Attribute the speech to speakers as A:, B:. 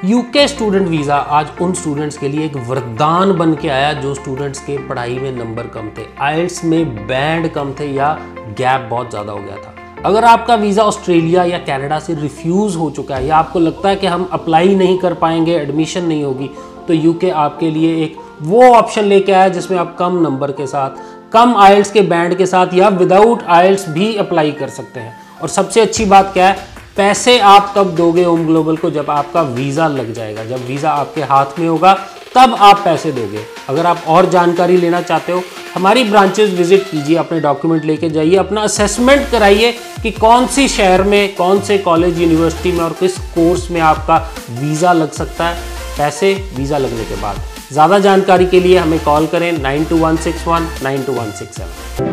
A: UK student visa आज उन students के लिए एक वरदान बन के आया जो स्टूडेंट्स के पढ़ाई में नंबर कम थे, आइल्स में बैंड कम थे या गैप बहुत ज़्यादा हो गया था। अगर आपका वीज़ा ऑस्ट्रेलिया या कनाडा से रिफ्यूज़ हो चुका है या आपको लगता है कि हम अप्लाई नहीं कर पाएंगे, एडमिशन नहीं होगी, तो यूके आपके लिए एक वो ऑप्शन लेके आया जिसमें आप कम नंबर के साथ, कम आइल्स के बैंड के साथ या विदाउट आइल्स भी अप्लाई कर सकते हैं। और सबसे अच्छी बात क्या है, पैसे आप कब दोगे होम ग्लोबल को? जब आपका वीज़ा लग जाएगा, जब वीज़ा आपके हाथ में होगा तब आप पैसे दोगे। अगर आप और जानकारी लेना चाहते हो, हमारी ब्रांचेस विजिट कीजिए, अपने डॉक्यूमेंट लेके जाइए, अपना असेसमेंट कराइए कि कौन सी शहर में, कौन से कॉलेज यूनिवर्सिटी में और किस कोर्स में आपका वीज़ा लग सकता है, पैसे वीज़ा लगने के बाद। ज़्यादा जानकारी के लिए हमें कॉल करें 9216192167।